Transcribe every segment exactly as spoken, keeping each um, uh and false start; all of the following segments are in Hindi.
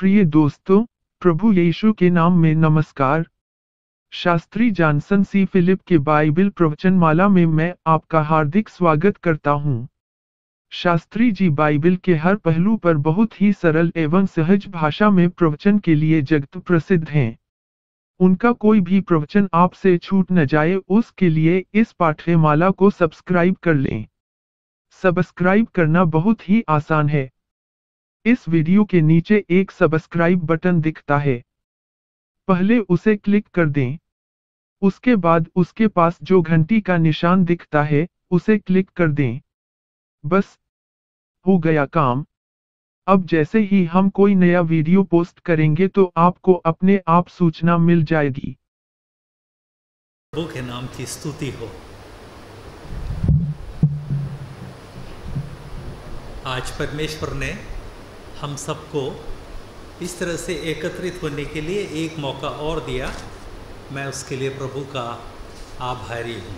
प्रिय दोस्तों, प्रभु यीशु के नाम में नमस्कार। शास्त्री जॉनसन सी फिलिप के बाइबल प्रवचनमाला में मैं आपका हार्दिक स्वागत करता हूं। शास्त्री जी बाइबल के हर पहलू पर बहुत ही सरल एवं सहज भाषा में प्रवचन के लिए जगत प्रसिद्ध हैं। उनका कोई भी प्रवचन आपसे छूट न जाए, उसके लिए इस पाठ्यमाला को सब्सक्राइब कर लें। सब्सक्राइब करना बहुत ही आसान है। इस वीडियो के नीचे एक सब्सक्राइब बटन दिखता है, पहले उसे क्लिक कर दें। उसके बाद उसके पास जो घंटी का निशान दिखता है, उसे क्लिक कर दें। बस हो गया काम। अब जैसे ही हम कोई नया वीडियो पोस्ट करेंगे तो आपको अपने आप सूचना मिल जाएगी। प्रभु के नाम की स्तुति हो। आज परमेश्वर ने हम सबको इस तरह से एकत्रित होने के लिए एक मौका और दिया। मैं उसके लिए प्रभु का आभारी हूँ।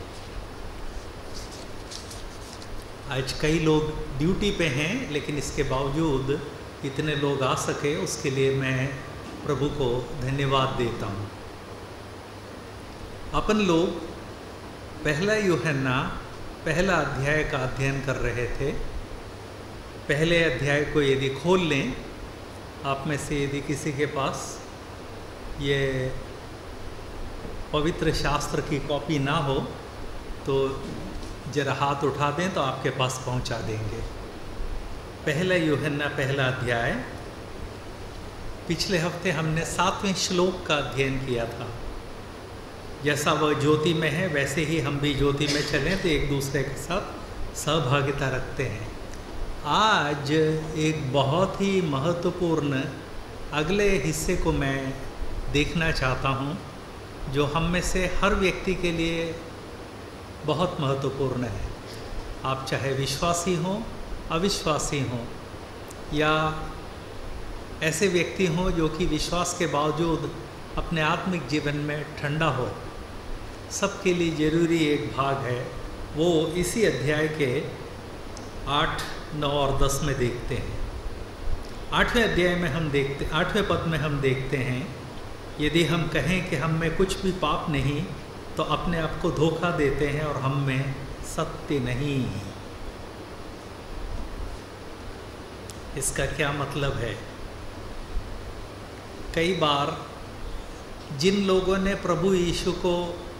आज कई लोग ड्यूटी पे हैं, लेकिन इसके बावजूद इतने लोग आ सके, उसके लिए मैं प्रभु को धन्यवाद देता हूँ। अपन लोग पहला यूहन्ना पहला अध्याय का अध्ययन कर रहे थे। पहले अध्याय को यदि खोल लें, आप में से यदि किसी के पास ये पवित्र शास्त्र की कॉपी ना हो तो जरा हाथ उठा दें तो आपके पास पहुंचा देंगे। पहला यूहन्ना पहला अध्याय। पिछले हफ्ते हमने सातवें श्लोक का अध्ययन किया था। जैसा वह ज्योति में है वैसे ही हम भी ज्योति में चलें तो एक दूसरे के साथ सहभागिता रखते हैं। आज एक बहुत ही महत्वपूर्ण अगले हिस्से को मैं देखना चाहता हूँ, जो हम में से हर व्यक्ति के लिए बहुत महत्वपूर्ण है। आप चाहे विश्वासी हों, अविश्वासी हों, या ऐसे व्यक्ति हों जो कि विश्वास के बावजूद अपने आत्मिक जीवन में ठंडा हो, सबके लिए ज़रूरी एक भाग है। वो इसी अध्याय के आठ नौ और दस में देखते हैं। आठवें अध्याय में हम देखते आठवें पद में हम देखते हैं, यदि हम कहें कि हम में कुछ भी पाप नहीं तो अपने आप को धोखा देते हैं और हम में सत्य नहीं। इसका क्या मतलब है? कई बार जिन लोगों ने प्रभु यीशु को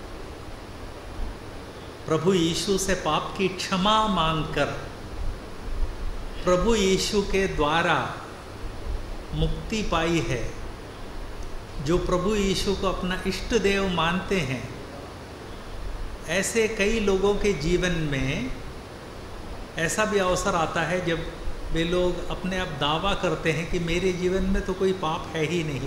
प्रभु यीशु से पाप की क्षमा मांगकर प्रभु यीशु के द्वारा मुक्ति पाई है, जो प्रभु यीशु को अपना इष्ट देव मानते हैं, ऐसे कई लोगों के जीवन में ऐसा भी अवसर आता है जब वे लोग अपने आप दावा करते हैं कि मेरे जीवन में तो कोई पाप है ही नहीं।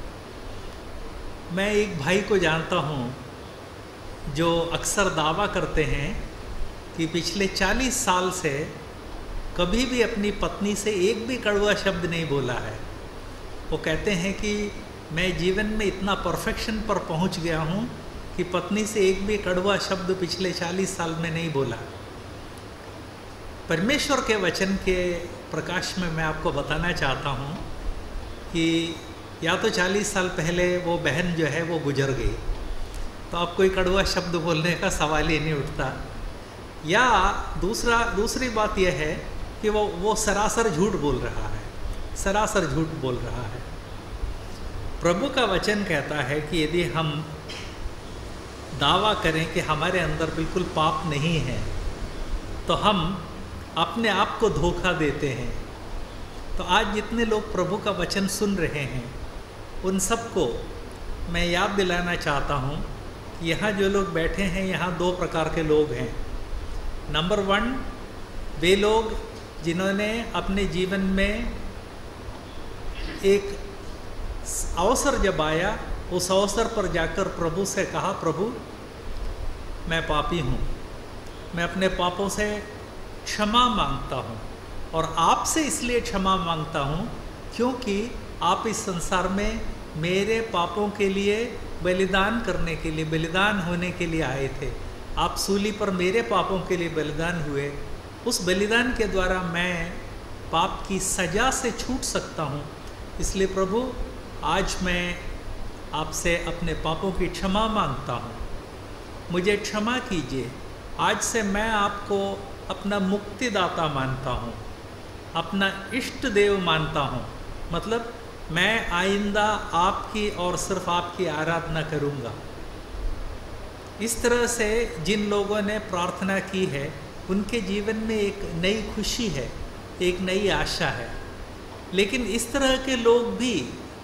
मैं एक भाई को जानता हूँ जो अक्सर दावा करते हैं कि पिछले चालीस साल से कभी भी अपनी पत्नी से एक भी कड़वा शब्द नहीं बोला है। वो कहते हैं कि मैं जीवन में इतना परफेक्शन पर पहुंच गया हूं कि पत्नी से एक भी कड़वा शब्द पिछले चालीस साल में नहीं बोला। परमेश्वर के वचन के प्रकाश में मैं आपको बताना चाहता हूं कि या तो चालीस साल पहले वो बहन जो है वो गुजर गई, तो अब कोई कड़वा शब्द बोलने का सवाल ही नहीं उठता, या दूसरा दूसरी बात यह है कि वो वो सरासर झूठ बोल रहा है, सरासर झूठ बोल रहा है। प्रभु का वचन कहता है कि यदि हम दावा करें कि हमारे अंदर बिल्कुल पाप नहीं है तो हम अपने आप को धोखा देते हैं। तो आज जितने लोग प्रभु का वचन सुन रहे हैं, उन सबको मैं याद दिलाना चाहता हूँ कि यहाँ जो लोग बैठे हैं, यहाँ दो प्रकार के लोग हैं। नंबर वन, वे लोग जिन्होंने अपने जीवन में एक अवसर जब आया, उस अवसर पर जाकर प्रभु से कहा, प्रभु मैं पापी हूँ, मैं अपने पापों से क्षमा मांगता हूँ, और आपसे इसलिए क्षमा मांगता हूँ क्योंकि आप इस संसार में मेरे पापों के लिए बलिदान करने के लिए, बलिदान होने के लिए आए थे। आप सूली पर मेरे पापों के लिए बलिदान हुए। उस बलिदान के द्वारा मैं पाप की सज़ा से छूट सकता हूँ। इसलिए प्रभु आज मैं आपसे अपने पापों की क्षमा मांगता हूँ, मुझे क्षमा कीजिए। आज से मैं आपको अपना मुक्तिदाता मानता हूँ, अपना इष्ट देव मानता हूँ। मतलब मैं आइंदा आपकी और सिर्फ आपकी आराधना करूँगा। इस तरह से जिन लोगों ने प्रार्थना की है उनके जीवन में एक नई खुशी है, एक नई आशा है। लेकिन इस तरह के लोग भी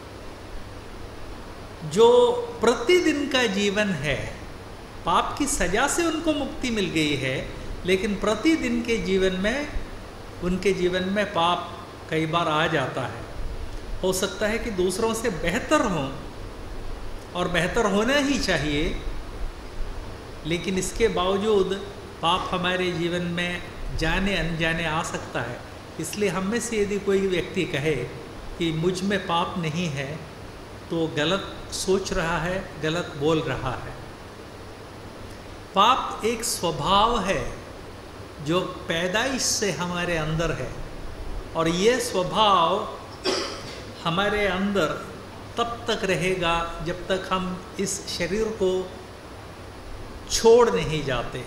जो प्रतिदिन का जीवन है, पाप की सजा से उनको मुक्ति मिल गई है, लेकिन प्रतिदिन के जीवन में उनके जीवन में पाप कई बार आ जाता है। हो सकता है कि दूसरों से बेहतर हों, और बेहतर होना ही चाहिए, लेकिन इसके बावजूद पाप हमारे जीवन में जाने अनजाने आ सकता है। इसलिए हम में से यदि कोई व्यक्ति कहे कि मुझ में पाप नहीं है, तो गलत सोच रहा है, गलत बोल रहा है। पाप एक स्वभाव है जो पैदाइश से हमारे अंदर है, और ये स्वभाव हमारे अंदर तब तक रहेगा जब तक हम इस शरीर को छोड़ नहीं जाते,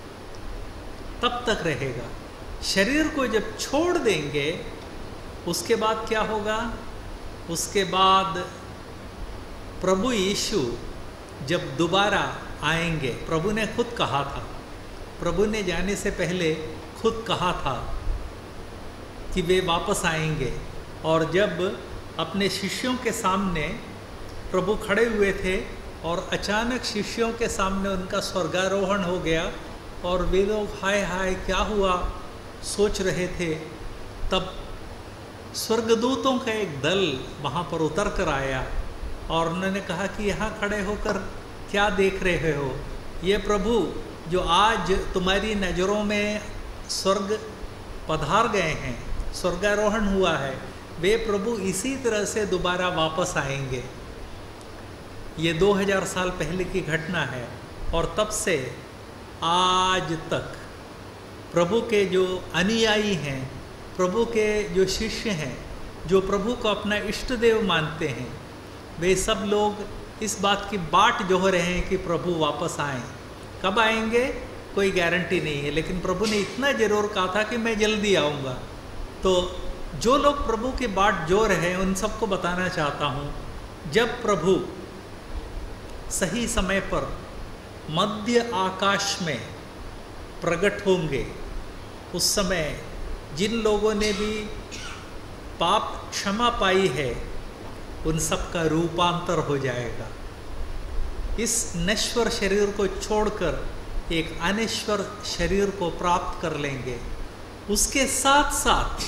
तब तक रहेगा। शरीर को जब छोड़ देंगे उसके बाद क्या होगा? उसके बाद प्रभु यीशु जब दोबारा आएंगे, प्रभु ने खुद कहा था, प्रभु ने जाने से पहले खुद कहा था कि वे वापस आएंगे। और जब अपने शिष्यों के सामने प्रभु खड़े हुए थे और अचानक शिष्यों के सामने उनका स्वर्गारोहण हो गया और वे लोग हाय हाय क्या हुआ सोच रहे थे, तब स्वर्गदूतों का एक दल वहाँ पर उतर कर आया और उन्होंने कहा कि यहाँ खड़े होकर क्या देख रहे हो? ये प्रभु जो आज तुम्हारी नज़रों में स्वर्ग पधार गए हैं, स्वर्गारोहण हुआ है, वे प्रभु इसी तरह से दोबारा वापस आएंगे। ये दो हज़ार साल पहले की घटना है, और तब से आज तक प्रभु के जो अनुयायी हैं, प्रभु के जो शिष्य हैं, जो प्रभु को अपना इष्ट देव मानते हैं, वे सब लोग इस बात की बाट जोह रहे हैं कि प्रभु वापस आएं। कब आएंगे कोई गारंटी नहीं है, लेकिन प्रभु ने इतना ज़रूर कहा था कि मैं जल्दी आऊँगा। तो जो लोग प्रभु की बाट जो रहे हैं उन सबको बताना चाहता हूँ, जब प्रभु सही समय पर मध्य आकाश में प्रकट होंगे, उस समय जिन लोगों ने भी पाप क्षमा पाई है उन सब का रूपांतर हो जाएगा। इस नश्वर शरीर को छोड़कर एक अनश्वर शरीर को प्राप्त कर लेंगे। उसके साथ साथ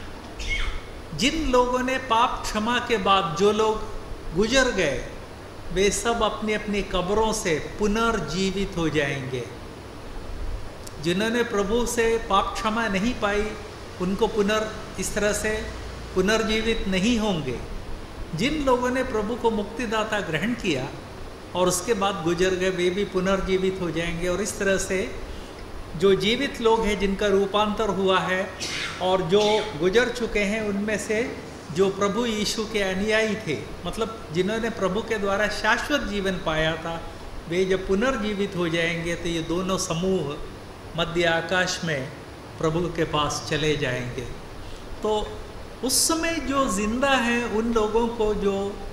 जिन लोगों ने पाप क्षमा के बाद जो लोग गुजर गए, वे सब अपनी अपनी कब्रों से पुनर्जीवित हो जाएंगे। जिन्होंने प्रभु से पाप क्षमा नहीं पाई उनको पुनर् इस तरह से पुनर्जीवित नहीं होंगे। जिन लोगों ने प्रभु को मुक्तिदाता ग्रहण किया और उसके बाद गुजर गए, वे भी पुनर्जीवित हो जाएंगे। और इस तरह से जो जीवित लोग हैं जिनका रूपांतर हुआ है और जो गुजर चुके हैं, उनमें से जो प्रभु यीशु के अनुयायी थे, मतलब जिन्होंने प्रभु के द्वारा शाश्वत जीवन पाया था, वे जब पुनर्जीवित हो जाएंगे तो ये दोनों समूह मध्य आकाश में प्रभु के पास चले जाएंगे। तो उस समय जो जिंदा हैं उन लोगों को जो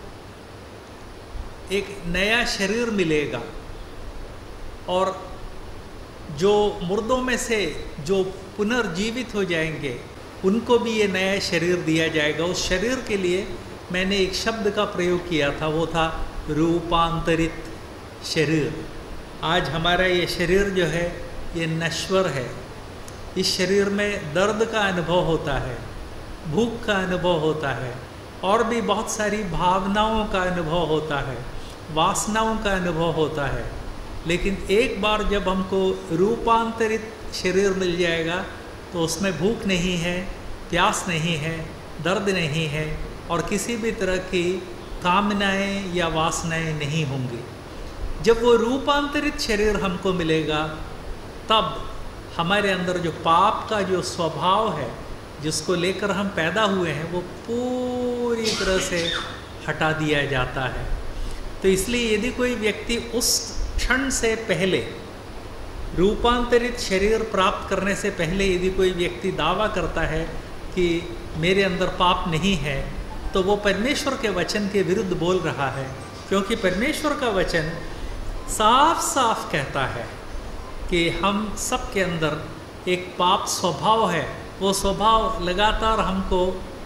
एक नया शरीर मिलेगा, और जो मुर्दों में से जो पुनर्जीवित हो जाएंगे उनको भी ये नया शरीर दिया जाएगा। उस शरीर के लिए मैंने एक शब्द का प्रयोग किया था, वो था रूपांतरित शरीर। आज हमारा ये शरीर जो है ये नश्वर है। इस शरीर में दर्द का अनुभव होता है, भूख का अनुभव होता है, और भी बहुत सारी भावनाओं का अनुभव होता है, वासनाओं का अनुभव होता है। लेकिन एक बार जब हमको रूपांतरित शरीर मिल जाएगा तो उसमें भूख नहीं है, प्यास नहीं है, दर्द नहीं है, और किसी भी तरह की कामनाएं या वासनाएं नहीं होंगी। जब वो रूपांतरित शरीर हमको मिलेगा, तब हमारे अंदर जो पाप का जो स्वभाव है जिसको लेकर हम पैदा हुए हैं, वो पूरी पूरी तरह से हटा दिया जाता है। तो इसलिए यदि कोई व्यक्ति उस क्षण से पहले, रूपांतरित शरीर प्राप्त करने से पहले यदि कोई व्यक्ति दावा करता है कि मेरे अंदर पाप नहीं है, तो वो परमेश्वर के वचन के विरुद्ध बोल रहा है, क्योंकि परमेश्वर का वचन साफ साफ कहता है कि हम सब के अंदर एक पाप स्वभाव है। वो स्वभाव लगातार हमको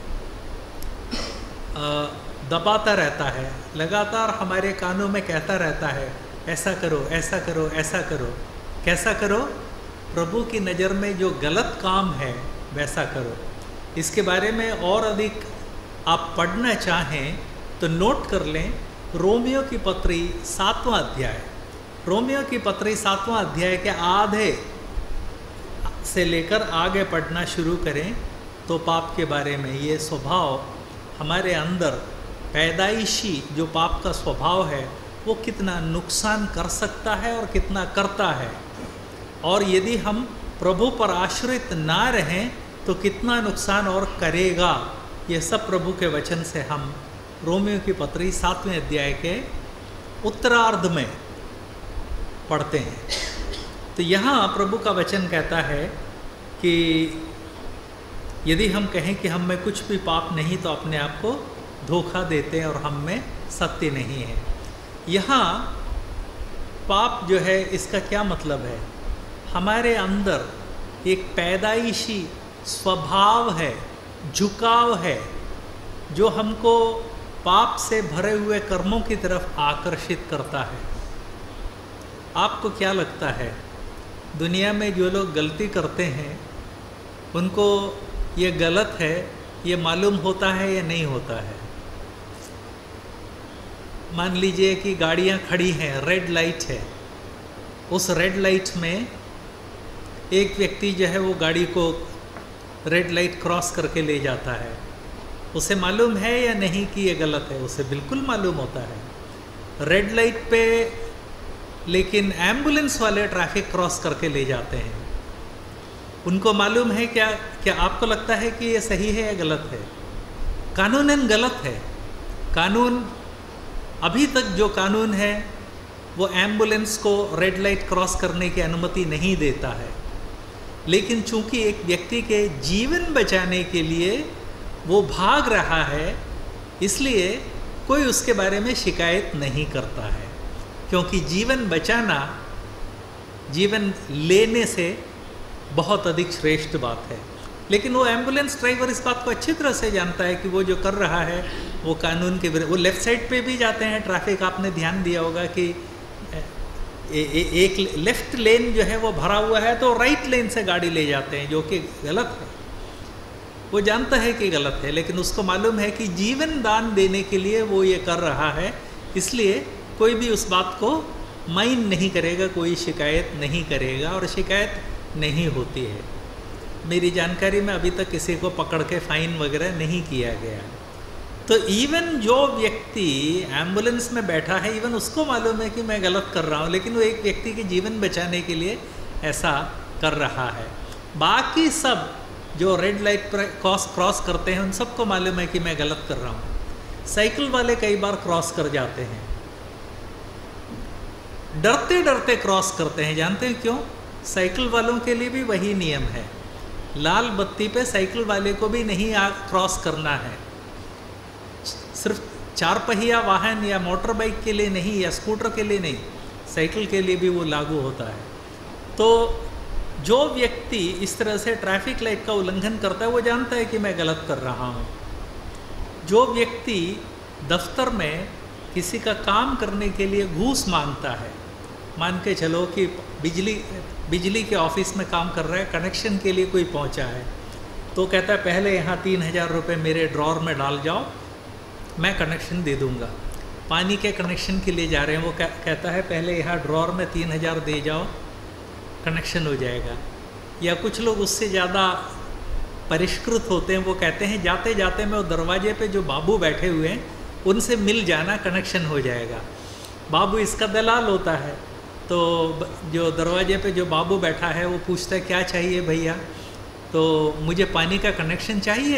दबाता रहता है, लगातार हमारे कानों में कहता रहता है ऐसा करो, ऐसा करो, ऐसा करो। कैसा करो? प्रभु की नज़र में जो गलत काम है वैसा करो। इसके बारे में और अधिक आप पढ़ना चाहें तो नोट कर लें, रोमियो की पत्री सातवां अध्याय, रोमियो की पत्री सातवां अध्याय के आधे से लेकर आगे पढ़ना शुरू करें तो पाप के बारे में, ये स्वभाव हमारे अंदर पैदाइशी जो पाप का स्वभाव है वो कितना नुकसान कर सकता है और कितना करता है, और यदि हम प्रभु पर आश्रित ना रहें तो कितना नुकसान और करेगा। ये सब प्रभु के वचन से हम रोमियो की पत्री सातवें अध्याय के उत्तरार्ध में पढ़ते हैं। तो यहाँ प्रभु का वचन कहता है कि यदि हम कहें कि हम में कुछ भी पाप नहीं तो अपने आप को धोखा देते हैं और हम में सत्य नहीं है। यहाँ पाप जो है इसका क्या मतलब है? हमारे अंदर एक पैदाइशी स्वभाव है, झुकाव है, जो हमको पाप से भरे हुए कर्मों की तरफ आकर्षित करता है। आपको क्या लगता है, दुनिया में जो लोग गलती करते हैं उनको ये गलत है ये मालूम होता है या नहीं होता है? मान लीजिए कि गाड़ियाँ खड़ी हैं, रेड लाइट है, उस रेड लाइट में एक व्यक्ति जो है वो गाड़ी को रेड लाइट क्रॉस करके ले जाता है। उसे मालूम है या नहीं कि ये गलत है? उसे बिल्कुल मालूम होता है। रेड लाइट पे लेकिन एम्बुलेंस वाले ट्रैफिक क्रॉस करके ले जाते हैं, उनको मालूम है क्या? क्या आपको लगता है कि ये सही है या गलत है? कानूनन गलत है। कानून, अभी तक जो कानून है वो एम्बुलेंस को रेड लाइट क्रॉस करने की अनुमति नहीं देता है, लेकिन चूंकि एक व्यक्ति के जीवन बचाने के लिए वो भाग रहा है, इसलिए कोई उसके बारे में शिकायत नहीं करता है, क्योंकि जीवन बचाना जीवन लेने से बहुत अधिक श्रेष्ठ बात है। लेकिन वो एम्बुलेंस ड्राइवर इस बात को अच्छी तरह से जानता है कि वो जो कर रहा है वो कानून के विरुद्ध। वो लेफ़्ट साइड पे भी जाते हैं, ट्रैफिक आपने ध्यान दिया होगा कि ए, ए, एक लेफ़्ट लेन जो है वो भरा हुआ है तो राइट लेन से गाड़ी ले जाते हैं, जो कि गलत है। वो जानता है कि गलत है, लेकिन उसको मालूम है कि जीवन दान देने के लिए वो ये कर रहा है, इसलिए कोई भी उस बात को माइंड नहीं करेगा, कोई शिकायत नहीं करेगा और शिकायत नहीं होती है। मेरी जानकारी में अभी तक किसी को पकड़ के फाइन वगैरह नहीं किया गया। तो इवन जो व्यक्ति एम्बुलेंस में बैठा है, इवन उसको मालूम है कि मैं गलत कर रहा हूँ, लेकिन वो एक व्यक्ति के जीवन बचाने के लिए ऐसा कर रहा है। बाकी सब जो रेड लाइट पर क्रॉस क्रॉस करते हैं उन सबको मालूम है कि मैं गलत कर रहा हूँ। साइकिल वाले कई बार क्रॉस कर जाते हैं, डरते डरते क्रॉस करते हैं। जानते हैं क्यों? साइकिल वालों के लिए भी वही नियम है, लाल बत्ती पे साइकिल वाले को भी नहीं आ क्रॉस करना है। सिर्फ चार पहिया वाहन या मोटर बाइक के लिए नहीं या स्कूटर के लिए नहीं, साइकिल के लिए भी वो लागू होता है। तो जो व्यक्ति इस तरह से ट्रैफिक लाइट का उल्लंघन करता है वो जानता है कि मैं गलत कर रहा हूँ। जो व्यक्ति दफ्तर में किसी का काम करने के लिए घूस मांगता है, मान के चलो कि बिजली बिजली के ऑफिस में काम कर रहा है, कनेक्शन के लिए कोई पहुंचा है, तो कहता है पहले यहाँ तीन हज़ार रुपये मेरे ड्रॉर में डाल जाओ, मैं कनेक्शन दे दूँगा। पानी के कनेक्शन के लिए जा रहे हैं, वो कहता है पहले यहाँ ड्रॉर में तीन हज़ार दे जाओ, कनेक्शन हो जाएगा। या कुछ लोग उससे ज़्यादा परिष्कृत होते हैं, वो कहते हैं जाते जाते मैं वो दरवाजे पे जो बाबू बैठे हुए हैं उनसे मिल जाना, कनेक्शन हो जाएगा। बाबू इसका दलाल होता है, तो जो दरवाजे पे जो बाबू बैठा है वो पूछता है क्या चाहिए भैया, तो मुझे पानी का कनेक्शन चाहिए,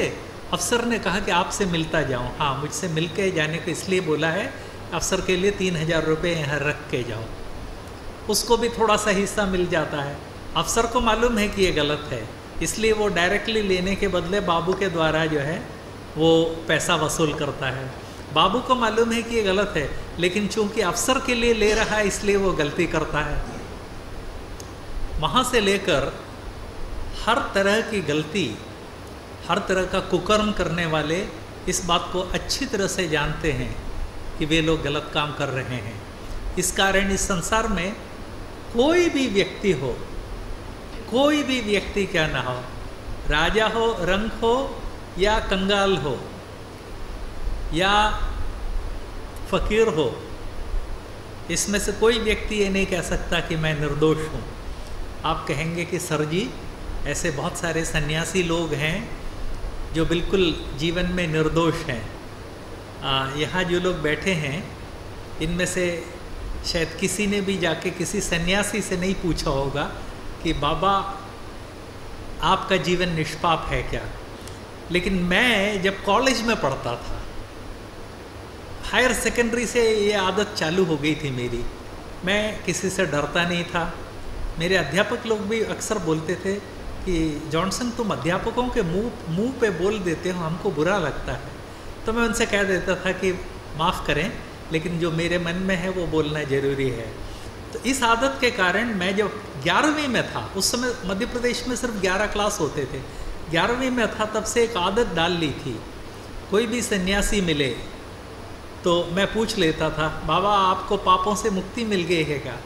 अफसर ने कहा कि आपसे मिलता जाऊं। हाँ, मुझसे मिल के जाने को इसलिए बोला है, अफसर के लिए तीन हज़ार रुपये यहाँ रख के जाओ। उसको भी थोड़ा सा हिस्सा मिल जाता है। अफसर को मालूम है कि ये गलत है, इसलिए वो डायरेक्टली लेने के बदले बाबू के द्वारा जो है वो पैसा वसूल करता है। बाबू को मालूम है कि ये गलत है, लेकिन चूंकि अफसर के लिए ले रहा है इसलिए वो गलती करता है। वहाँ से लेकर हर तरह की गलती, हर तरह का कुकर्म करने वाले इस बात को अच्छी तरह से जानते हैं कि वे लोग गलत काम कर रहे हैं। इस कारण इस संसार में कोई भी व्यक्ति हो, कोई भी व्यक्ति क्या ना हो, राजा हो, रंक हो या कंगाल हो या फकीर हो, इसमें से कोई व्यक्ति ये नहीं कह सकता कि मैं निर्दोष हूँ। आप कहेंगे कि सर जी, ऐसे बहुत सारे सन्यासी लोग हैं जो बिल्कुल जीवन में निर्दोष हैं। यहाँ जो लोग बैठे हैं इनमें से शायद किसी ने भी जाके किसी सन्यासी से नहीं पूछा होगा कि बाबा आपका जीवन निष्पाप है क्या। लेकिन मैं जब कॉलेज में पढ़ता था, हायर सेकेंडरी से ये आदत चालू हो गई थी मेरी। मैं किसी से डरता नहीं था। मेरे अध्यापक लोग भी अक्सर बोलते थे कि जॉनसन तुम अध्यापकों के मुंह मुंह पे बोल देते हो, हमको बुरा लगता है। तो मैं उनसे कह देता था कि माफ़ करें, लेकिन जो मेरे मन में है वो बोलना ज़रूरी है। तो इस आदत के कारण मैं जब ग्यारहवीं में था, उस समय मध्य प्रदेश में सिर्फ ग्यारह क्लास होते थे, ग्यारहवीं में था, तब से एक आदत डाल ली थी। कोई भी सन्यासी मिले तो मैं पूछ लेता था, बाबा आपको पापों से मुक्ति मिल गई है क्या।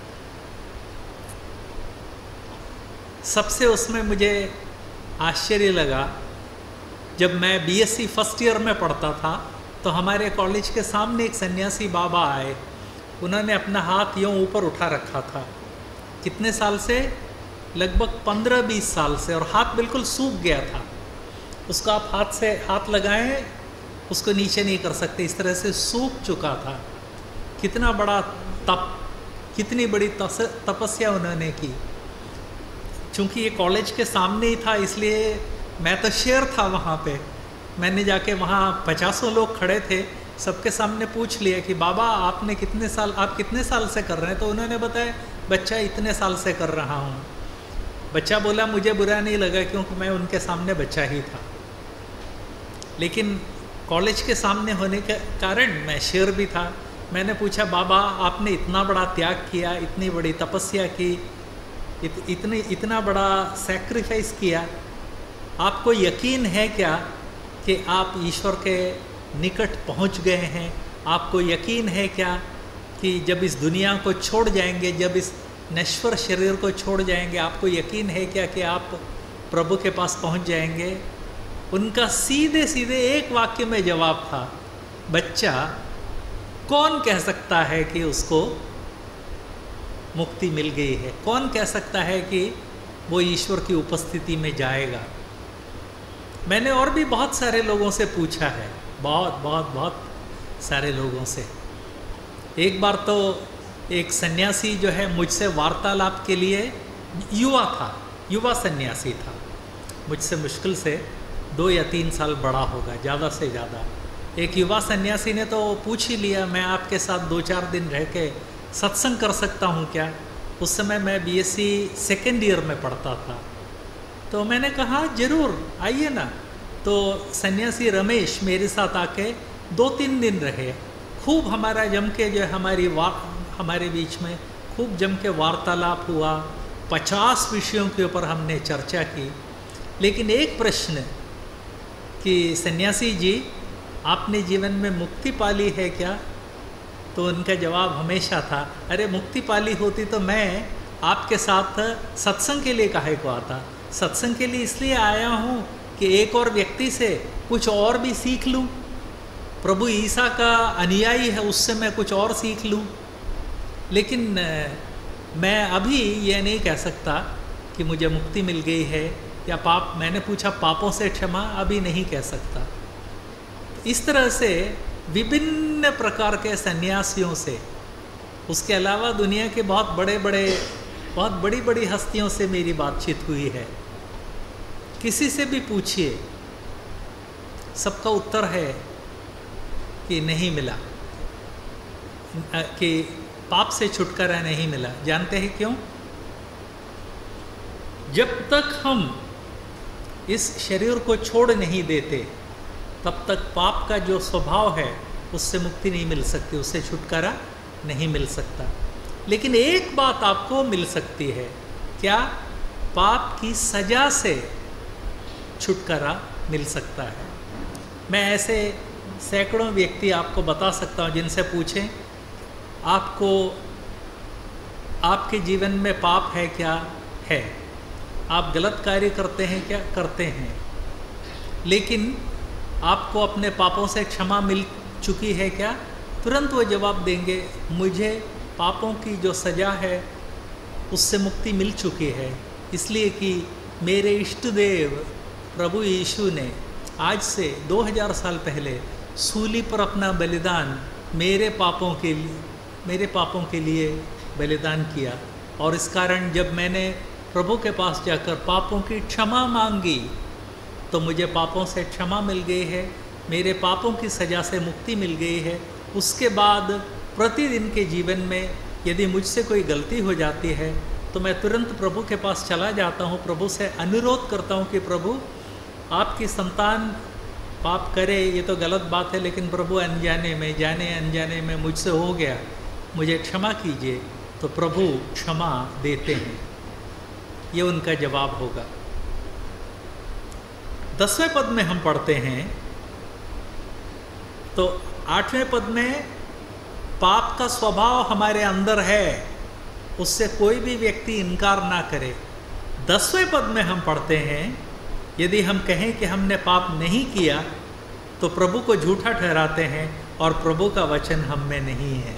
सबसे उसमें मुझे आश्चर्य लगा, जब मैं बीएससी फर्स्ट ईयर में पढ़ता था तो हमारे कॉलेज के सामने एक सन्यासी बाबा आए। उन्होंने अपना हाथ यूँ ऊपर उठा रखा था। कितने साल से? लगभग पंद्रह बीस साल से, और हाथ बिल्कुल सूख गया था। उसको आप हाथ से हाथ लगाएं, उसको नीचे नहीं कर सकते, इस तरह से सूख चुका था। कितना बड़ा तप, कितनी बड़ी तपस्या उन्होंने की। चूँकि ये कॉलेज के सामने ही था, इसलिए मैं तो शेर था वहाँ पे। मैंने जाके वहाँ पचासों लोग खड़े थे, सबके सामने पूछ लिया कि बाबा आपने कितने साल आप कितने साल से कर रहे हैं। तो उन्होंने बताया बच्चा इतने साल से कर रहा हूँ। बच्चा बोला मुझे बुरा नहीं लगा, क्योंकि मैं उनके सामने बच्चा ही था। लेकिन कॉलेज के सामने होने के कारण मैं शेर भी था। मैंने पूछा बाबा आपने इतना बड़ा त्याग किया, इतनी बड़ी तपस्या की, इत, इतनी इतना बड़ा सैक्रिफाइस किया, आपको यकीन है क्या कि आप ईश्वर के निकट पहुंच गए हैं? आपको यकीन है क्या कि जब इस दुनिया को छोड़ जाएंगे, जब इस नश्वर शरीर को छोड़ जाएंगे, आपको यकीन है क्या कि आप प्रभु के पास पहुंच जाएंगे? उनका सीधे सीधे एक वाक्य में जवाब था, बच्चा कौन कह सकता है कि उसको मुक्ति मिल गई है? कौन कह सकता है कि वो ईश्वर की उपस्थिति में जाएगा? मैंने और भी बहुत सारे लोगों से पूछा है, बहुत बहुत बहुत सारे लोगों से। एक बार तो एक सन्यासी जो है मुझसे वार्तालाप के लिए, युवा था, युवा सन्यासी था, मुझसे मुश्किल से दो या तीन साल बड़ा होगा, ज़्यादा से ज़्यादा। एक युवा सन्यासी ने तो पूछ ही लिया, मैं आपके साथ दो चार दिन रह के सत्संग कर सकता हूँ क्या? उस समय मैं बीएससी सेकेंड ईयर में पढ़ता था। तो मैंने कहा ज़रूर आइए ना। तो सन्यासी रमेश मेरे साथ आके दो तीन दिन रहे। खूब हमारा जम के जो है हमारी वा हमारे बीच में खूब जम के वार्तालाप हुआ। पचास विषयों के ऊपर हमने चर्चा की। लेकिन एक प्रश्न कि सन्यासी जी आपने जीवन में मुक्ति पाली है क्या? तो उनका जवाब हमेशा था, अरे मुक्ति पाली होती तो मैं आपके साथ सत्संग के लिए काहे को आता। सत्संग के लिए इसलिए आया हूँ कि एक और व्यक्ति से कुछ और भी सीख लूँ। प्रभु ईसा का अनुयायी है, उससे मैं कुछ और सीख लूँ। लेकिन मैं अभी ये नहीं कह सकता कि मुझे मुक्ति मिल गई है या पाप, मैंने पूछा पापों से क्षमा, अभी नहीं कह सकता। इस तरह से विभिन्न प्रकार के सन्यासियों से, उसके अलावा दुनिया के बहुत बड़े बड़े बहुत बड़ी बड़ी हस्तियों से मेरी बातचीत हुई है। किसी से भी पूछिए, सबका उत्तर है कि नहीं मिला, कि पाप से छुटकारा नहीं मिला। जानते हैं क्यों? जब तक हम इस शरीर को छोड़ नहीं देते तब तक पाप का जो स्वभाव है उससे मुक्ति नहीं मिल सकती, उससे छुटकारा नहीं मिल सकता। लेकिन एक बात आपको मिल सकती है, क्या? पाप की सजा से छुटकारा मिल सकता है। मैं ऐसे सैकड़ों व्यक्ति आपको बता सकता हूँ जिनसे पूछें आपको आपके जीवन में पाप है क्या? है। आप गलत कार्य करते हैं क्या? करते हैं। लेकिन आपको अपने पापों से क्षमा मिल चुकी है क्या? तुरंत वो जवाब देंगे, मुझे पापों की जो सज़ा है उससे मुक्ति मिल चुकी है, इसलिए कि मेरे इष्ट देव प्रभु यीशु ने आज से दो हज़ार साल पहले सूली पर अपना बलिदान मेरे पापों के लिए मेरे पापों के लिए बलिदान किया। और इस कारण जब मैंने प्रभु के पास जाकर पापों की क्षमा मांगी तो मुझे पापों से क्षमा मिल गई है, मेरे पापों की सज़ा से मुक्ति मिल गई है। उसके बाद प्रतिदिन के जीवन में यदि मुझसे कोई गलती हो जाती है तो मैं तुरंत प्रभु के पास चला जाता हूँ, प्रभु से अनुरोध करता हूँ कि प्रभु आपकी संतान पाप करे, ये तो गलत बात है, लेकिन प्रभु अनजाने में जाने अनजाने में मुझसे हो गया, मुझे क्षमा कीजिए। तो प्रभु क्षमा देते हैं, ये उनका जवाब होगा। दसवें पद में हम पढ़ते हैं तो आठवें पद में पाप का स्वभाव हमारे अंदर है, उससे कोई भी व्यक्ति इनकार ना करे। दसवें पद में हम पढ़ते हैं यदि हम कहें कि हमने पाप नहीं किया तो प्रभु को झूठा ठहराते हैं और प्रभु का वचन हम में नहीं है।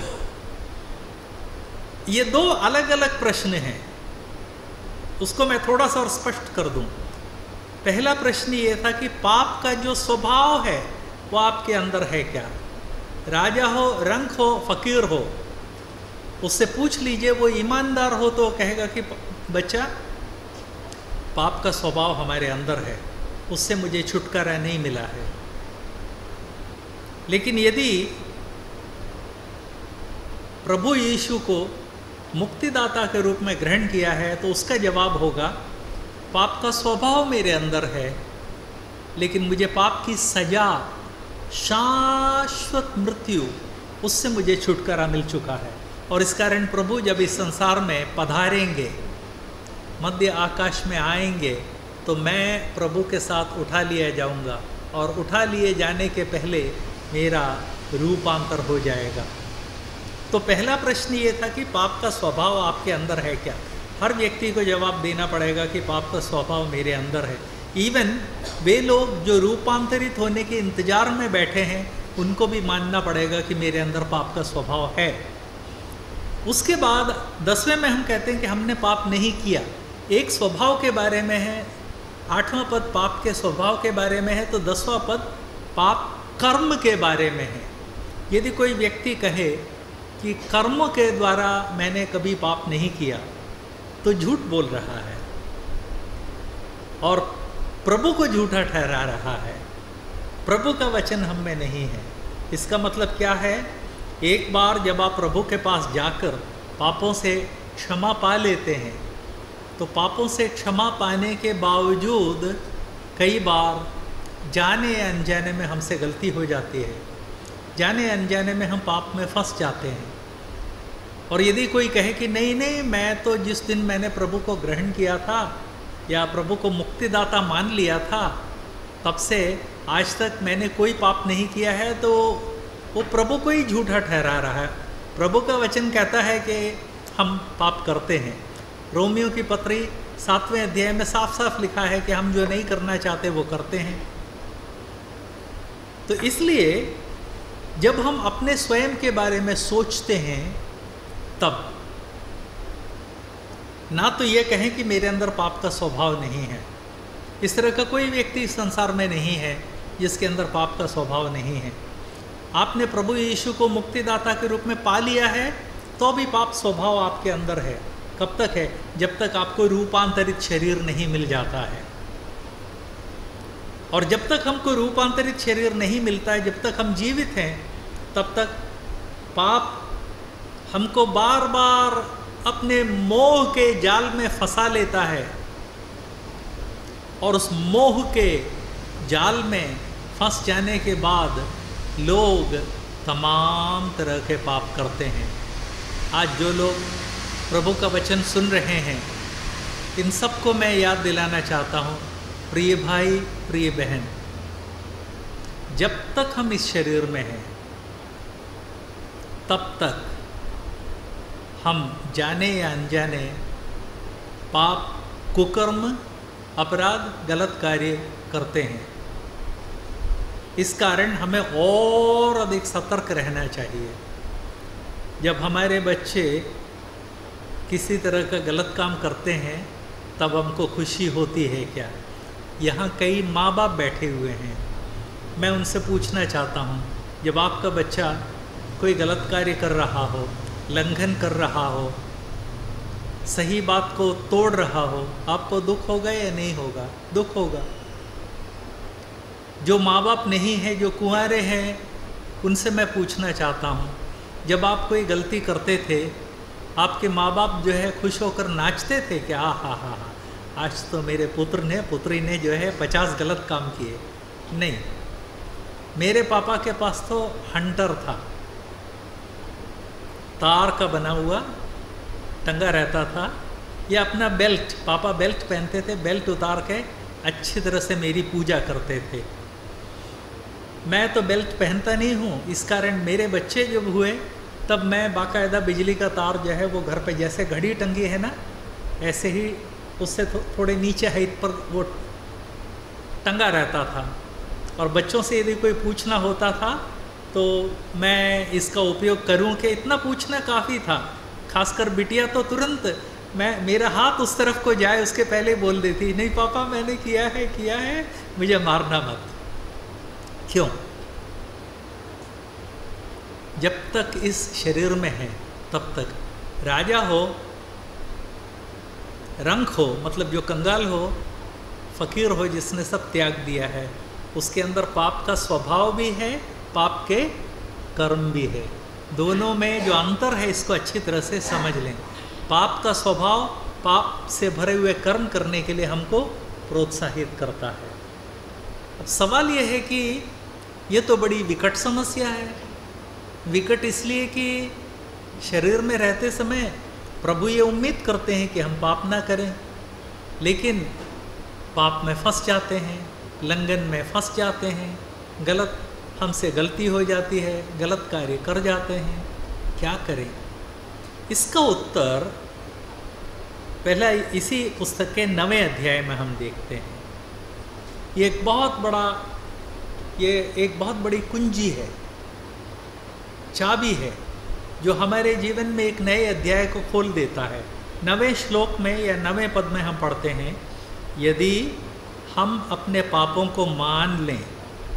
ये दो अलग अलग प्रश्न हैं, उसको मैं थोड़ा सा और स्पष्ट कर दूं। पहला प्रश्न ये था कि पाप का जो स्वभाव है वो आपके अंदर है क्या? राजा हो, रंक हो, फकीर हो, उससे पूछ लीजिए, वो ईमानदार हो तो कहेगा कि बच्चा पाप का स्वभाव हमारे अंदर है, उससे मुझे छुटकारा नहीं मिला है। लेकिन यदि प्रभु यीशु को मुक्तिदाता के रूप में ग्रहण किया है तो उसका जवाब होगा, पाप का स्वभाव मेरे अंदर है, लेकिन मुझे पाप की सजा, शाश्वत मृत्यु, उससे मुझे छुटकारा मिल चुका है। और इस कारण प्रभु जब इस संसार में पधारेंगे, मध्य आकाश में आएंगे, तो मैं प्रभु के साथ उठा लिया जाऊंगा और उठा लिए जाने के पहले मेरा रूपांतर हो जाएगा। तो पहला प्रश्न ये था कि पाप का स्वभाव आपके अंदर है क्या? हर व्यक्ति को जवाब देना पड़ेगा कि पाप का स्वभाव मेरे अंदर है। इवन वे लोग जो रूपांतरित होने के इंतजार में बैठे हैं उनको भी मानना पड़ेगा कि मेरे अंदर पाप का स्वभाव है। उसके बाद दसवें में हम कहते हैं कि हमने पाप नहीं किया। एक स्वभाव के बारे में है, आठवां पद पाप के स्वभाव के बारे में है, तो दसवां पद पाप कर्म के बारे में है। यदि कोई व्यक्ति कहे कि कर्म के द्वारा मैंने कभी पाप नहीं किया तो झूठ बोल रहा है और प्रभु को झूठा ठहरा रहा है। प्रभु का वचन हम में नहीं है। इसका मतलब क्या है? एक बार जब आप प्रभु के पास जाकर पापों से क्षमा पा लेते हैं तो पापों से क्षमा पाने के बावजूद कई बार जाने या अनजाने में हमसे गलती हो जाती है, जाने अनजाने में हम पाप में फंस जाते हैं। और यदि कोई कहे कि नहीं नहीं मैं तो जिस दिन मैंने प्रभु को ग्रहण किया था या प्रभु को मुक्तिदाता मान लिया था तब से आज तक मैंने कोई पाप नहीं किया है, तो वो प्रभु को ही झूठा ठहरा रहा है। प्रभु का वचन कहता है कि हम पाप करते हैं। रोमियो की पत्री सातवें अध्याय में साफ साफ लिखा है कि हम जो नहीं करना चाहते वो करते हैं। तो इसलिए जब हम अपने स्वयं के बारे में सोचते हैं तब ना तो ये कहें कि मेरे अंदर पाप का स्वभाव नहीं है। इस तरह का कोई व्यक्ति इस संसार में नहीं है जिसके अंदर पाप का स्वभाव नहीं है। आपने प्रभु यीशु को मुक्तिदाता के रूप में पा लिया है तो भी पाप स्वभाव आपके अंदर है। कब तक है? जब तक आपको रूपांतरित शरीर नहीं मिल जाता है। और जब तक हमको रूपांतरित शरीर नहीं मिलता है, जब तक हम जीवित हैं, तब तक पाप हमको बार बार अपने मोह के जाल में फंसा लेता है, और उस मोह के जाल में फंस जाने के बाद लोग तमाम तरह के पाप करते हैं। आज जो लोग प्रभु का वचन सुन रहे हैं, इन सबको मैं याद दिलाना चाहता हूँ, प्रिय भाई, प्रिय बहन, जब तक हम इस शरीर में हैं, तब तक हम जाने या अनजाने पाप, कुकर्म, अपराध, गलत कार्य करते हैं। इस कारण हमें और अधिक सतर्क रहना चाहिए। जब हमारे बच्चे किसी तरह का गलत काम करते हैं, तब हमको खुशी होती है क्या? यहाँ कई माँ बाप बैठे हुए हैं, मैं उनसे पूछना चाहता हूँ, जब आपका बच्चा कोई गलत कार्य कर रहा हो, लंघन कर रहा हो, सही बात को तोड़ रहा हो, आपको दुख होगा या नहीं होगा? दुख होगा। जो माँ बाप नहीं है, जो कुंवारे हैं, उनसे मैं पूछना चाहता हूँ, जब आप कोई गलती करते थे, आपके माँ बाप जो है खुश होकर नाचते थे कि आ हा हा हा आज तो मेरे पुत्र ने पुत्री ने जो है पचास गलत काम किए? नहीं। मेरे पापा के पास तो हंटर था, तार का बना हुआ टंगा रहता था, या अपना बेल्ट, पापा बेल्ट पहनते थे, बेल्ट उतार के अच्छी तरह से मेरी पूजा करते थे। मैं तो बेल्ट पहनता नहीं हूँ, इस कारण मेरे बच्चे जब हुए तब मैं बाकायदा बिजली का तार जो है वो घर पे जैसे घड़ी टंगी है ना, ऐसे ही उससे थो, थोड़े नीचे हाइट पर वो टंगा रहता था। और बच्चों से यदि कोई पूछना होता था तो मैं इसका उपयोग करूं कि इतना पूछना काफ़ी था, खासकर बिटिया तो तुरंत मैं मेरा हाथ उस तरफ को जाए उसके पहले बोल देती, नहीं पापा मैंने किया है किया है मुझे मारना मत। क्यों? जब तक इस शरीर में है तब तक राजा हो, रंक हो, मतलब जो कंगाल हो, फकीर हो, जिसने सब त्याग दिया है, उसके अंदर पाप का स्वभाव भी है, पाप के कर्म भी है। दोनों में जो अंतर है इसको अच्छी तरह से समझ लें। पाप का स्वभाव पाप से भरे हुए कर्म करने के लिए हमको प्रोत्साहित करता है। अब सवाल यह है कि ये तो बड़ी विकट समस्या है। विकट इसलिए कि शरीर में रहते समय प्रभु ये उम्मीद करते हैं कि हम पाप ना करें, लेकिन पाप में फंस जाते हैं, लंघन में फंस जाते हैं, गलत हमसे गलती हो जाती है, गलत कार्य कर जाते हैं। क्या करें? इसका उत्तर पहला इसी पुस्तक के नवें अध्याय में हम देखते हैं। ये एक बहुत बड़ा ये एक बहुत बड़ी कुंजी है, चाबी है, जो हमारे जीवन में एक नए अध्याय को खोल देता है। नवें श्लोक में या नवें पद में हम पढ़ते हैं, यदि हम अपने पापों को मान लें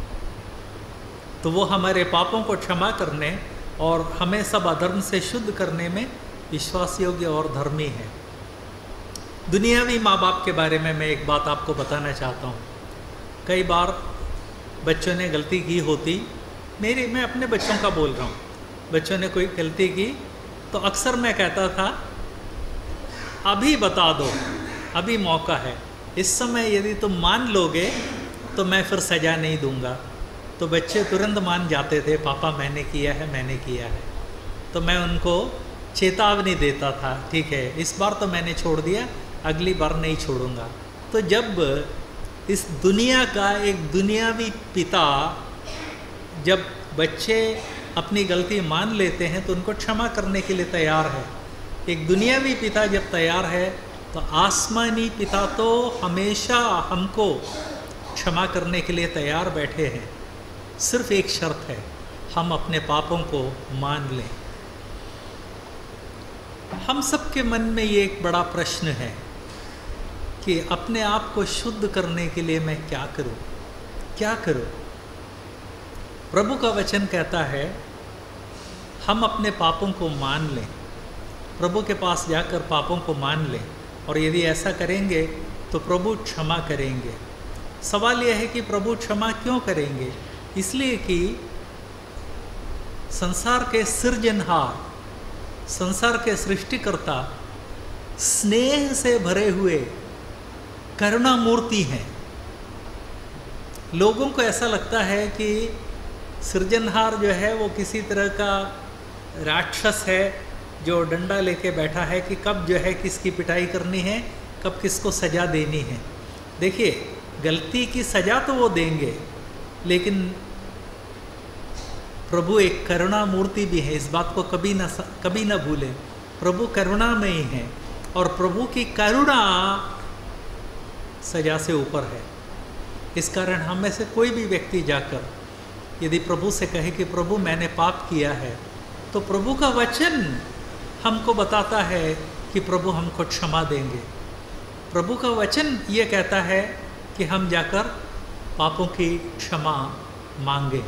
तो वो हमारे पापों को क्षमा करने और हमें सब अधर्म से शुद्ध करने में विश्वास योग्य और धर्मी है। दुनियावी माँ बाप के बारे में मैं एक बात आपको बताना चाहता हूँ। कई बार बच्चों ने गलती की होती, मेरे मैं अपने बच्चों का बोल रहा हूँ, बच्चों ने कोई गलती की तो अक्सर मैं कहता था अभी बता दो, अभी मौका है, इस समय यदि तुम मान लोगे तो मैं फिर सज़ा नहीं दूंगा। तो बच्चे तुरंत मान जाते थे, पापा मैंने किया है मैंने किया है। तो मैं उनको चेतावनी देता था, ठीक है इस बार तो मैंने छोड़ दिया, अगली बार नहीं छोड़ूंगा। तो जब इस दुनिया का एक दुनियावी पिता, जब बच्चे अपनी गलती मान लेते हैं तो उनको क्षमा करने के लिए तैयार है। एक दुनियावी पिता जब तैयार है तो आसमानी पिता तो हमेशा हमको क्षमा करने के लिए तैयार बैठे हैं। सिर्फ एक शर्त है, हम अपने पापों को मान लें। हम सबके मन में ये एक बड़ा प्रश्न है कि अपने आप को शुद्ध करने के लिए मैं क्या करूं, क्या करूं? प्रभु का वचन कहता है हम अपने पापों को मान लें, प्रभु के पास जाकर पापों को मान लें, और यदि ऐसा करेंगे तो प्रभु क्षमा करेंगे। सवाल यह है कि प्रभु क्षमा क्यों करेंगे? इसलिए कि संसार के सृजनहार, संसार के सृष्टिकर्ता स्नेह से भरे हुए करुणा मूर्ति हैं। लोगों को ऐसा लगता है कि सृजनहार जो है वो किसी तरह का राक्षस है जो डंडा लेके बैठा है कि कब जो है किसकी पिटाई करनी है, कब किसको सज़ा देनी है। देखिए, गलती की सज़ा तो वो देंगे, लेकिन प्रभु एक करुणा मूर्ति भी है। इस बात को कभी ना कभी ना भूलें। प्रभु करुणामयी हैं और प्रभु की करुणा सजा से ऊपर है। इस कारण हम में से कोई भी व्यक्ति जाकर यदि प्रभु से कहे कि प्रभु मैंने पाप किया है, तो प्रभु का वचन हमको बताता है कि प्रभु हमको क्षमा देंगे। प्रभु का वचन ये कहता है कि हम जाकर पापों की क्षमा मांगे।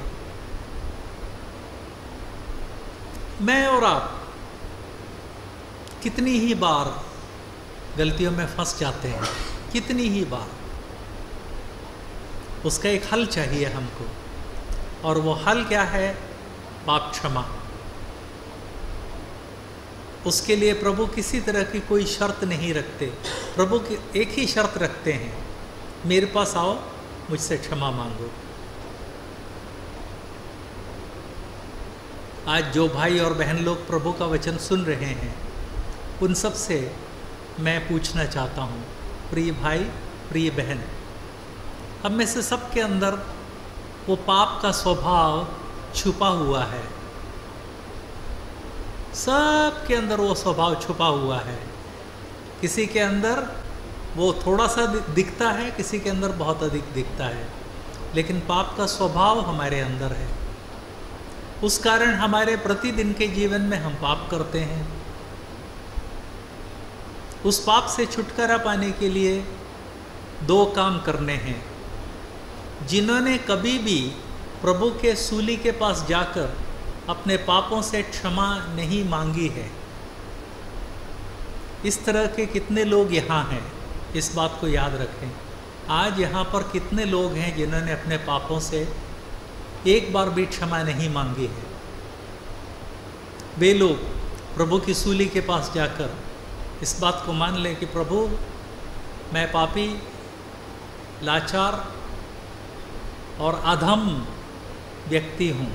मैं और आप कितनी ही बार गलतियों में फंस जाते हैं, कितनी ही बार। उसका एक हल चाहिए हमको, और वो हल क्या है? पाप क्षमा। उसके लिए प्रभु किसी तरह की कोई शर्त नहीं रखते। प्रभु की एक ही शर्त रखते हैं, मेरे पास आओ, मुझसे क्षमा मांगो। आज जो भाई और बहन लोग प्रभु का वचन सुन रहे हैं, उन सब से मैं पूछना चाहता हूँ, प्रिय भाई, प्रिय बहन, हम में से सबके अंदर वो पाप का स्वभाव छुपा हुआ है। सबके अंदर वो स्वभाव छुपा हुआ है। किसी के अंदर वो थोड़ा सा दिखता है, किसी के अंदर बहुत अधिक दिखता है, लेकिन पाप का स्वभाव हमारे अंदर है। उस कारण हमारे प्रतिदिन के जीवन में हम पाप करते हैं। उस पाप से छुटकारा पाने के लिए दो काम करने हैं। जिन्होंने कभी भी प्रभु के सूली के पास जाकर अपने पापों से क्षमा नहीं मांगी है, इस तरह के कितने लोग यहाँ हैं, इस बात को याद रखें। आज यहाँ पर कितने लोग हैं जिन्होंने अपने पापों से एक बार भी क्षमा नहीं मांगी है। वे लोग प्रभु की सूली के पास जाकर इस बात को मान लें कि प्रभु, मैं पापी, लाचार और अधम व्यक्ति हूँ।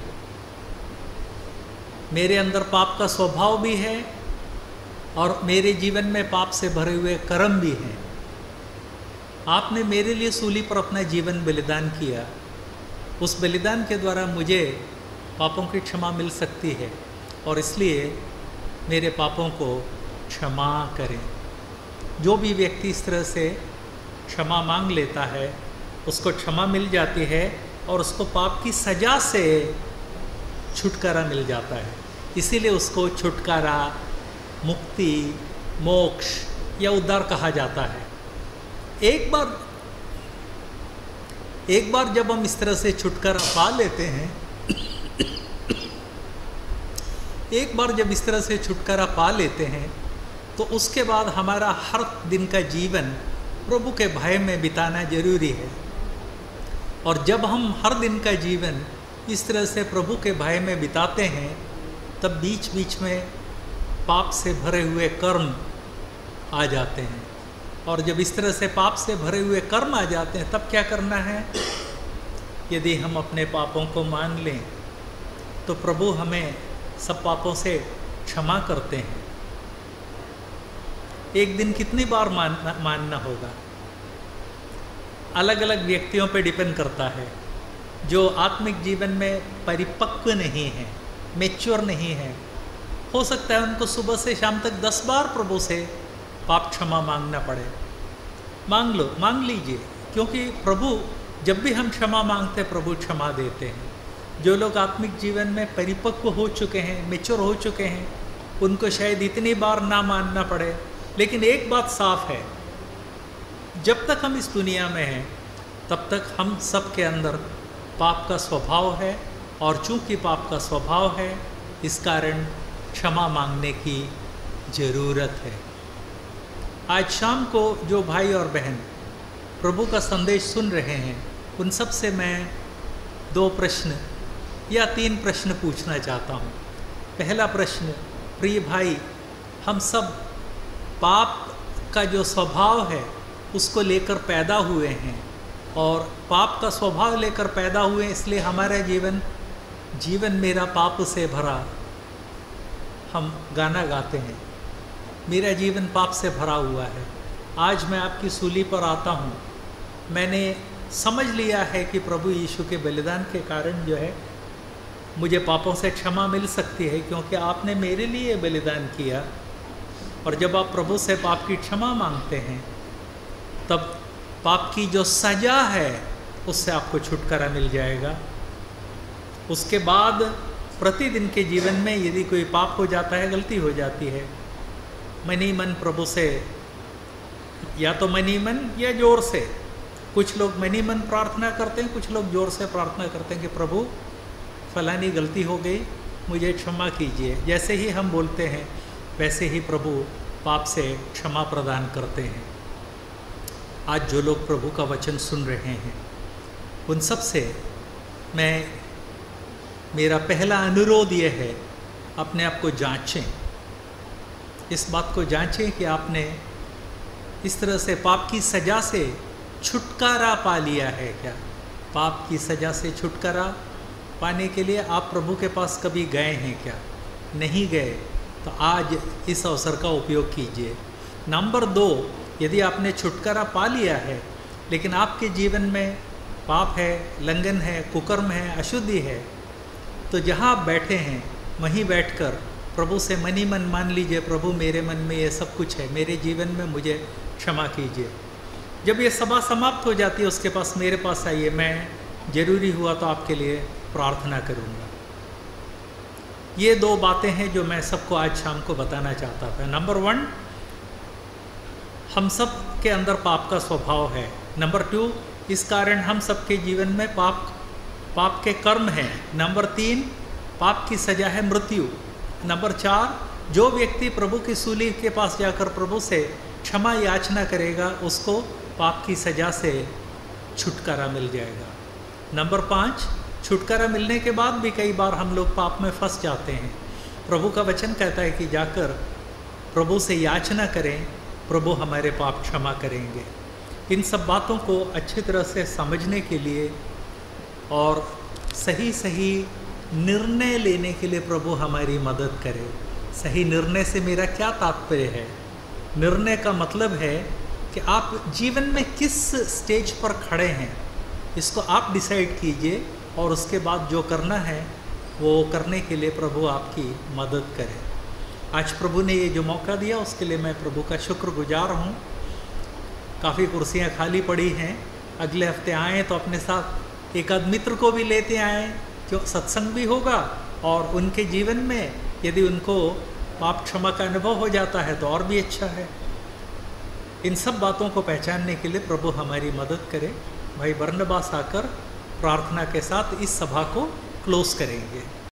मेरे अंदर पाप का स्वभाव भी है और मेरे जीवन में पाप से भरे हुए कर्म भी हैं। आपने मेरे लिए सूली पर अपना जीवन बलिदान किया। उस बलिदान के द्वारा मुझे पापों की क्षमा मिल सकती है, और इसलिए मेरे पापों को क्षमा करें। जो भी व्यक्ति इस तरह से क्षमा मांग लेता है, उसको क्षमा मिल जाती है और उसको पाप की सज़ा से छुटकारा मिल जाता है। इसीलिए उसको छुटकारा, मुक्ति, मोक्ष या उद्धार कहा जाता है। एक बार एक बार जब हम इस तरह से छुटकारा पा लेते हैं एक बार जब इस तरह से छुटकारा पा लेते हैं तो उसके बाद हमारा हर दिन का जीवन प्रभु के भय में बिताना जरूरी है। और जब हम हर दिन का जीवन इस तरह से प्रभु के भय में बिताते हैं, तब बीच बीच में पाप से भरे हुए कर्म आ जाते हैं। और जब इस तरह से पाप से भरे हुए कर्म आ जाते हैं, तब क्या करना है? यदि हम अपने पापों को मान लें तो प्रभु हमें सब पापों से क्षमा करते हैं। एक दिन कितनी बार मानना मानना होगा, अलग अलग व्यक्तियों पे डिपेंड करता है। जो आत्मिक जीवन में परिपक्व नहीं है, मैच्योर नहीं है, हो सकता है उनको सुबह से शाम तक दस बार प्रभु से पाप क्षमा मांगना पड़े। मांग लो, मांग लीजिए, क्योंकि प्रभु जब भी हम क्षमा मांगते हैं, प्रभु क्षमा देते हैं। जो लोग आत्मिक जीवन में परिपक्व हो चुके हैं, मैच्योर हो चुके हैं, उनको शायद इतनी बार ना मानना पड़े। लेकिन एक बात साफ है, जब तक हम इस दुनिया में हैं, तब तक हम सब के अंदर पाप का स्वभाव है। और चूंकि पाप का स्वभाव है, इस कारण क्षमा मांगने की ज़रूरत है। आज शाम को जो भाई और बहन प्रभु का संदेश सुन रहे हैं, उन सब से मैं दो प्रश्न या तीन प्रश्न पूछना चाहता हूँ। पहला प्रश्न, प्रिय भाई, हम सब पाप का जो स्वभाव है उसको लेकर पैदा हुए हैं, और पाप का स्वभाव लेकर पैदा हुए, इसलिए हमारा जीवन जीवन मेरा पाप से भरा, हम गाना गाते हैं, मेरा जीवन पाप से भरा हुआ है। आज मैं आपकी सूली पर आता हूँ, मैंने समझ लिया है कि प्रभु यीशु के बलिदान के कारण जो है मुझे पापों से क्षमा मिल सकती है, क्योंकि आपने मेरे लिए बलिदान किया। और जब आप प्रभु से पाप की क्षमा मांगते हैं, तब पाप की जो सज़ा है उससे आपको छुटकारा मिल जाएगा। उसके बाद प्रतिदिन के जीवन में यदि कोई पाप हो जाता है, गलती हो जाती है, मनी मन प्रभु से, या तो मनी मन या जोर से, कुछ लोग मनी मन प्रार्थना करते हैं, कुछ लोग जोर से प्रार्थना करते हैं कि प्रभु फलानी गलती हो गई, मुझे क्षमा कीजिए। जैसे ही हम बोलते हैं वैसे ही प्रभु पाप से क्षमा प्रदान करते हैं। आज जो लोग प्रभु का वचन सुन रहे हैं, उन सब से मैं, मेरा पहला अनुरोध ये है, अपने आप को जांचें, इस बात को जांचें कि आपने इस तरह से पाप की सज़ा से छुटकारा पा लिया है क्या। पाप की सज़ा से छुटकारा पाने के लिए आप प्रभु के पास कभी गए हैं क्या? नहीं गए तो आज इस अवसर का उपयोग कीजिए। नंबर दो, यदि आपने छुटकारा पा लिया है लेकिन आपके जीवन में पाप है, लंघन है, कुकर्म है, अशुद्धि है, तो जहाँ आप बैठे हैं वहीं बैठकर प्रभु से मनी मन मान लीजिए, प्रभु मेरे मन में ये सब कुछ है, मेरे जीवन में मुझे क्षमा कीजिए। जब ये सभा समाप्त हो जाती है उसके पास मेरे पास आइए, मैं ज़रूरी हुआ तो आपके लिए प्रार्थना करूँगा। ये दो बातें हैं जो मैं सबको आज शाम को बताना चाहता था। नंबर वन, हम सब के अंदर पाप का स्वभाव है। नंबर टू, इस कारण हम सबके जीवन में पाप पाप के कर्म हैं। नंबर तीन, पाप की सज़ा है मृत्यु। नंबर चार, जो व्यक्ति प्रभु की सूली के पास जाकर प्रभु से क्षमा याचना करेगा उसको पाप की सज़ा से छुटकारा मिल जाएगा। नंबर पाँच, छुटकारा मिलने के बाद भी कई बार हम लोग पाप में फंस जाते हैं। प्रभु का वचन कहता है कि जाकर प्रभु से याचना करें, प्रभु हमारे पाप क्षमा करेंगे। इन सब बातों को अच्छी तरह से समझने के लिए और सही सही निर्णय लेने के लिए प्रभु हमारी मदद करे। सही निर्णय से मेरा क्या तात्पर्य है? निर्णय का मतलब है कि आप जीवन में किस स्टेज पर खड़े हैं, इसको आप डिसाइड कीजिए और उसके बाद जो करना है वो करने के लिए प्रभु आपकी मदद करे। आज प्रभु ने ये जो मौका दिया उसके लिए मैं प्रभु का शुक्रगुजार हूँ। काफ़ी कुर्सियाँ खाली पड़ी हैं, अगले हफ्ते आएँ तो अपने साथ एक आध मित्र को भी लेते आएँ, क्यों सत्संग भी होगा और उनके जीवन में यदि उनको पाप क्षमा का अनुभव हो जाता है तो और भी अच्छा है। इन सब बातों को पहचानने के लिए प्रभु हमारी मदद करे। भाई बरनबास आकर प्रार्थना के साथ इस सभा को क्लोज करेंगे।